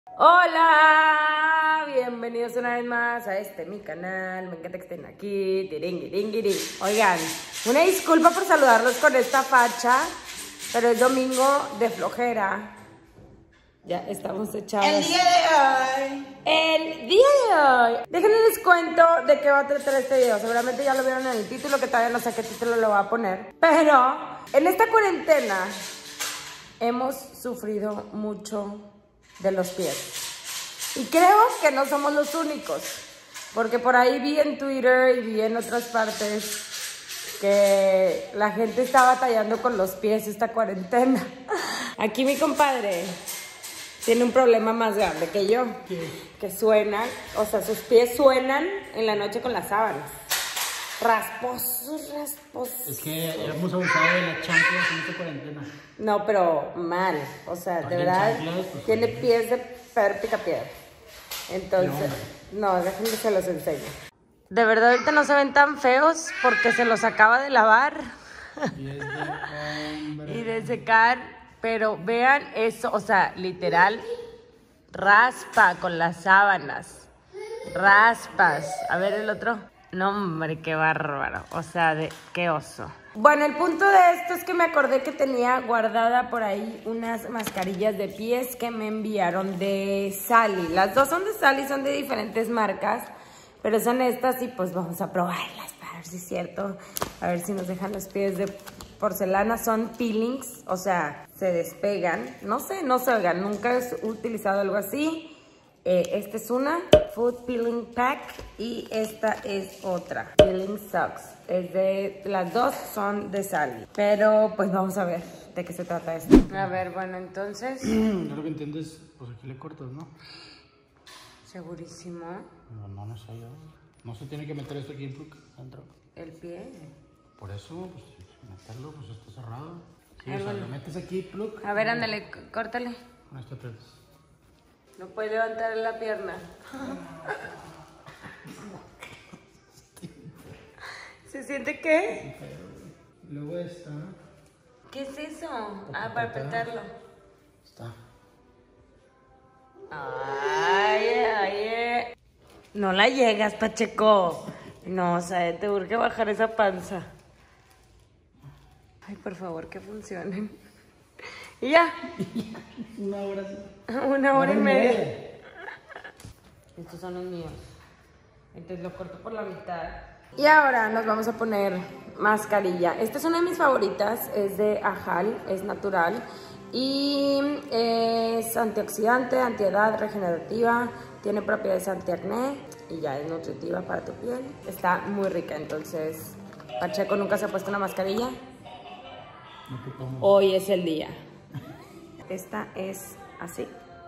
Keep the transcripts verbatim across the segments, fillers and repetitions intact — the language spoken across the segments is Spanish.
Hola, bienvenidos una vez más a este mi canal. Me encanta que estén aquí. Tiringuiringuirin. Oigan, una disculpa por saludarlos con esta facha, pero es domingo de flojera. Ya estamos echados. El día de hoy. El día de hoy. Déjenme les cuento de qué va a tratar este video. Seguramente ya lo vieron en el título, que todavía no sé qué título lo voy a poner. Pero en esta cuarentena hemos sufrido mucho de los pies. Y creo que no somos los únicos. Porque por ahí vi en Twitter y vi en otras partes que la gente está batallando con los pies esta cuarentena. Aquí mi compadre tiene un problema más grande que yo. ¿Qué? Que suena, o sea, sus pies suenan en la noche con las sábanas. Rasposos, rasposos. Es que hemos abusado de las chanclas en esta cuarentena. No, pero mal. O sea, de También verdad, chanclas, pues, tiene sí. pies de Pedro Picapiedra. Entonces, no, déjenme que se los enseño. De verdad, ahorita no se ven tan feos porque se los acaba de lavar Y es de hombre. y de secar. Pero vean eso, o sea, literal, raspa con las sábanas. Raspas. A ver el otro. No, hombre, qué bárbaro. O sea, de qué oso. Bueno, el punto de esto es que me acordé que tenía guardada por ahí unas mascarillas de pies que me enviaron de Sally. Las dos son de Sally, son de diferentes marcas, pero son estas y pues vamos a probarlas para ver si es cierto. A ver si nos dejan los pies de porcelana. Son peelings, o sea, se despegan. No sé, no se oigan, nunca he utilizado algo así. Eh, esta es una Food Peeling Pack y esta es otra Peeling Socks. Es de, las dos son de Sally. Pero pues vamos a ver de qué se trata esto. A ver, bueno, entonces. Yo lo que entiendo es, pues aquí le cortas, ¿no? Segurísimo. No, no, no sé yo. No se tiene que meter esto aquí dentro. El pie. Por eso, pues meterlo, pues está cerrado. Sí, Ay, o sea, bueno. lo metes aquí, plug. A ver, ándale, córtale. Con esto aprietas. No puede levantar la pierna. ¿Se siente qué? Luego esta. ¿Qué es eso? Ah, para apretarlo. Está. Ay, ay, ay. No la llegas, Pacheco. No, o sea, te urge bajar esa panza. Ay, por favor, que funcionen. Y ya. Una hora. Una hora y media. Estos son los míos. Entonces lo corto por la mitad. Y ahora nos vamos a poner mascarilla. Esta es una de mis favoritas. Es de Ajal, es natural. Y es antioxidante, antiedad, regenerativa. Tiene propiedades antiacné. Y ya es nutritiva para tu piel. Está muy rica. Entonces, Pacheco nunca se ha puesto una mascarilla. Hoy es el día. Esta es así.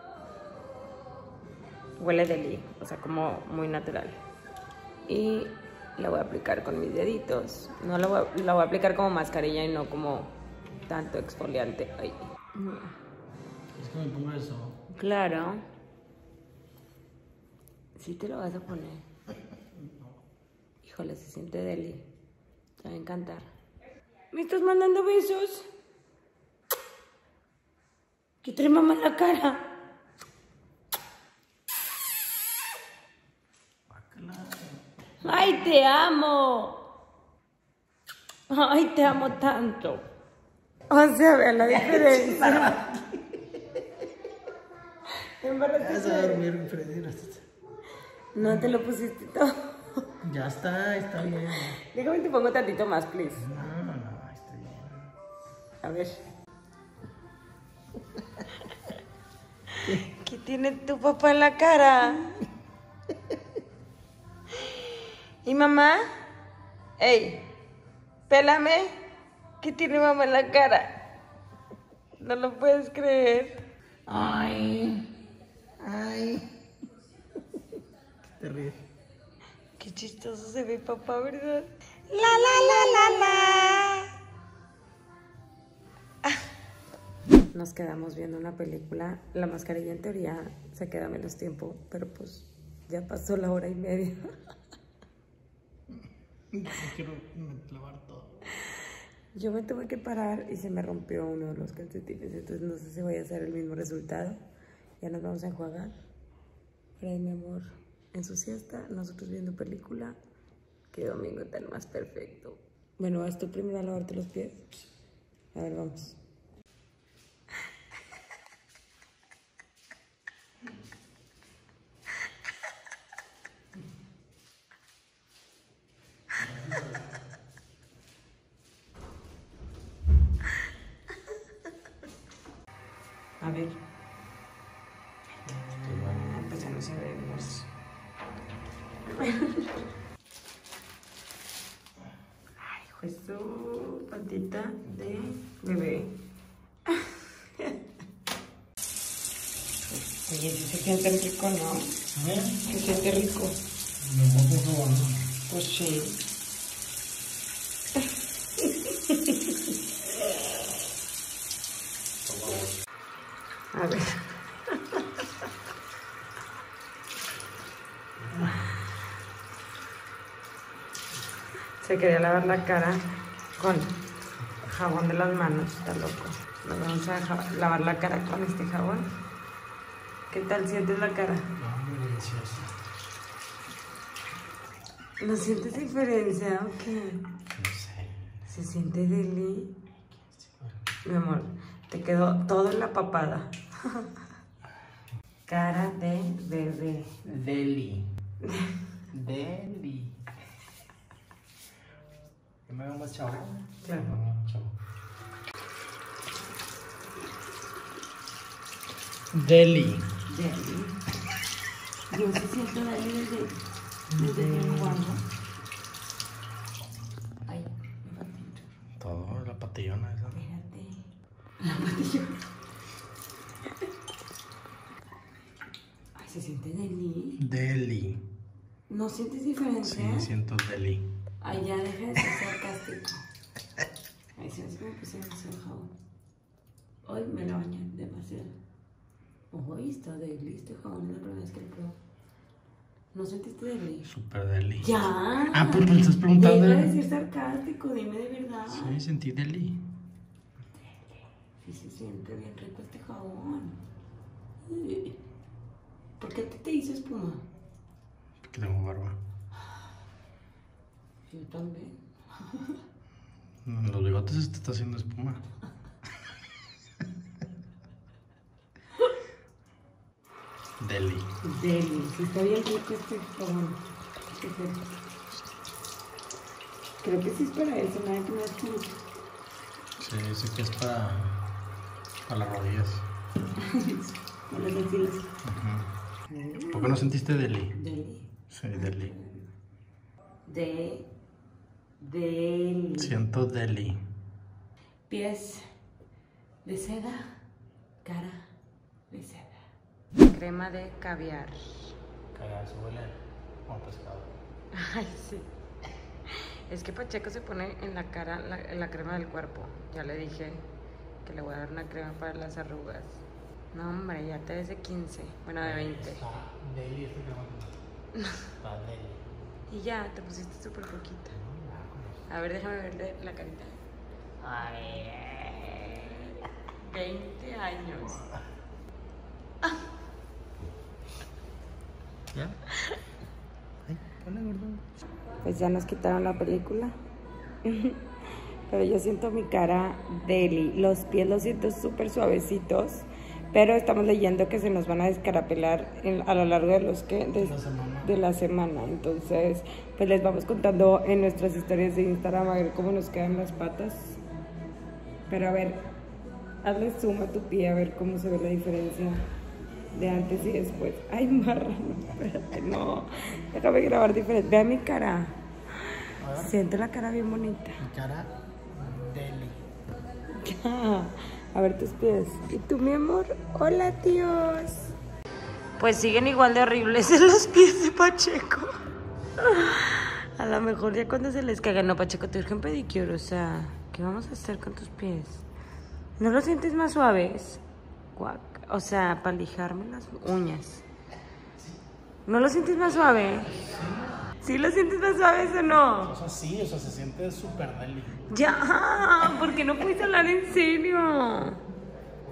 Huele deli, o sea, como muy natural. Y la voy a aplicar con mis deditos. No la voy a, la voy a aplicar como mascarilla y no como tanto exfoliante. Ay. Es que me pongo eso. Claro. Sí te lo vas a poner. Híjole, se siente deli. Te va a encantar. ¿Me estás mandando besos? ¿Qué trae mamá en la cara? ¡Ay, te amo! ¡Ay, te amo tanto! O sea, vean la diferencia. Vas a dormir, Freddy. No te lo pusiste todo. Ya está, está bien. Déjame te pongo tantito más, please. No, no, no, está bien. A ver. ¿Qué tiene tu papá en la cara? ¿Y mamá? ¡Ey! Pélame. ¿Qué tiene mamá en la cara? No lo puedes creer. Ay, ay. Te ríes. Qué chistoso se ve papá, ¿verdad? La, la, la, la, la. Nos quedamos viendo una película. La mascarilla en teoría se queda menos tiempo, pero pues ya pasó la hora y media. No quiero lavar todo. Yo me tuve que parar y se me rompió uno de los calcetines, entonces no sé si voy a hacer el mismo resultado. Ya nos vamos a enjuagar. Freddy, mi amor, en su siesta, nosotros viendo película. Qué domingo tan más perfecto. Bueno, ¿vas tú primero a lavarte los pies? A ver, vamos. A ver. Pues ya no se ve más. Ay, Jesús, patita de bebé. Oye, sí se siente rico, ¿no? ¿Eh? Se siente rico. Me mojo jabón. Pues sí. A ver. Se quería lavar la cara con jabón de las manos, está loco. Nos vamos a lavar la cara con este jabón. ¿Qué tal sientes la cara? No, muy delicioso. ¿No sientes diferencia o qué? No sé. ¿Se siente deli? Mi amor, te quedó todo en la papada. Cara de bebé. Deli. Deli. ¿Qué me veo más chavo? Claro. No, chavo. Deli. Deli. Yo sí siento deli desde, desde que me guardo. Ay, me falta un chorro. Todo, la patillona esa. Espérate. La patillona. Ay, se siente deli. Deli. ¿No sientes diferencia? Sí, siento deli. Ay, ya, deja de ser sarcástico. Ay, se me puse demasiado jabón. Hoy me la bañé demasiado. Hoy está deli este jabón, es la primera vez que lo pruebo. ¿No sentiste deli? Super deli. ¡Ya! Ah, pues me estás preguntando. Deja de ser sarcástico, dime de verdad. Sí, sentí deli. Sí se siente bien rico este jabón. Uy. ¿Por qué a ti te hizo espuma? Porque tengo barba. Yo también. En los bigotes se te está haciendo espuma. Deli. Deli. Sí, está bien rico este jabón. Qué rico. Creo que sí es para eso, nada que me escuche. Sí, dice que es para, para las rodillas. Con las axilas. Uh-huh. ¿Por qué no sentiste deli? Deli. Sí, deli. De. Deli. Siento deli. Pies de seda. Cara de seda. Crema de caviar. Cagar, se huele como pescado. Ay, sí. Es que Pacheco se pone en la cara la, la crema del cuerpo. Ya le dije que le voy a dar una crema para las arrugas. No, hombre, ya te ves de quince. Bueno, de veinte. Está deli este crema. Está deli. Y ya, te pusiste súper poquita. A ver, déjame verle la carita. Ay, veinte años. ¿Ya? Ay, ponle gordo. Pues ya nos quitaron la película. Pero yo siento mi cara deli. Los pies los siento súper suavecitos. Pero estamos leyendo que se nos van a descarapelar en, a lo largo de los que de, La semana. de la semana. Entonces, pues les vamos contando en nuestras historias de Instagram a ver cómo nos quedan las patas. Pero a ver, hazle zoom a tu pie a ver cómo se ve la diferencia de antes y después. Ay, marra, no, espérate, no. Déjame grabar diferente. Vea mi cara. Siento la cara bien bonita. Mi cara deli. Ya. A ver tus pies. ¿Y tú, mi amor? Hola, tíos. Pues siguen igual de horribles en los pies de Pacheco. A lo mejor ya cuando se les cagan. No, Pacheco, te urgen pedicure. O sea, ¿qué vamos a hacer con tus pies? ¿No los sientes más suaves? Guac. O sea, para lijarme las uñas. ¿No lo sientes más suave? ¿Sí lo sientes más suave o no? O sea, sí, o sea, se siente súper deli. Ya, porque no puedes hablar en serio.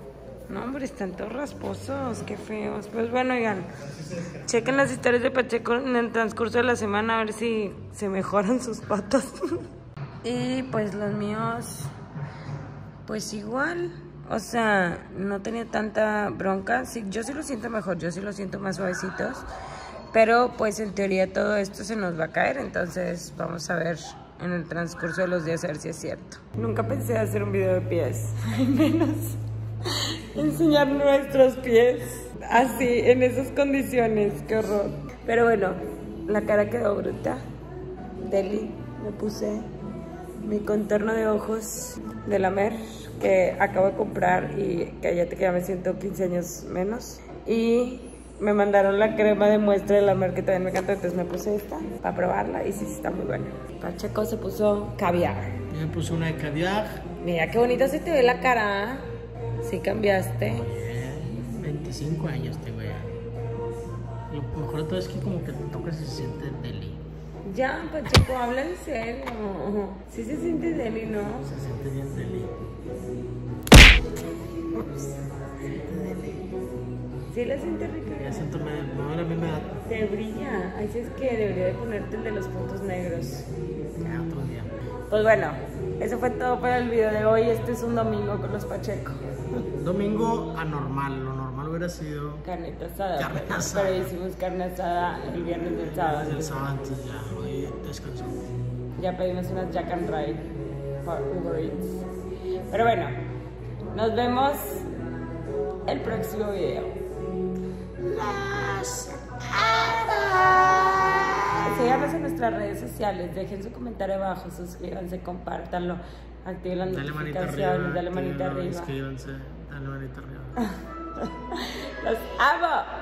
No, hombre, están todos rasposos, qué feos. Pues bueno, oigan, chequen las historias de Pacheco en el transcurso de la semana a ver si se mejoran sus patas. Y pues los míos, pues igual, o sea, no tenía tanta bronca. Sí, yo sí lo siento mejor, yo sí lo siento más suavecitos. Pero pues en teoría todo esto se nos va a caer, entonces vamos a ver en el transcurso de los días a ver si es cierto. Nunca pensé hacer un video de pies, al menos enseñar nuestros pies así, en esas condiciones, qué horror. Pero bueno, la cara quedó bruta. Deli, me puse mi contorno de ojos de la Mer, que acabo de comprar y cállate que ya me siento quince años menos. Y me mandaron la crema de muestra de la Mer, que también me encanta, entonces me puse esta para probarla y sí, sí está muy buena. Pacheco se puso caviar. Yo me puse una de caviar. Mira qué bonita se te ve la cara. Sí cambiaste. Oye, veinticinco años tengo ya. Lo mejor de todo es que como que te tocas y se siente deli. Ya, Pacheco, habla en serio. Sí se siente deli, ¿no? Se siente bien deli. Sí la siente rica. Ya siento, me, no, a mí me da. Te brilla. Así es que debería de ponerte el de los puntos negros. Ya, otro día. Pues bueno, eso fue todo para el video de hoy. Este es un domingo con los Pacheco. Domingo anormal, lo normal hubiera sido Carnita asada. Carne pero, asada. pero hicimos carne asada el viernes del sábado. el sábado, entonces ya, hoy descansó. Ya pedimos unas Jack and Ride por Uber Eats. Pero bueno, nos vemos el próximo video. Las Síganos en nuestras redes sociales, dejen su comentario abajo, suscríbanse, compártanlo, activen las Dale manita notificaciones, arriba, dale manita actívenlo, arriba. Suscríbanse, dale manita arriba. Los amo.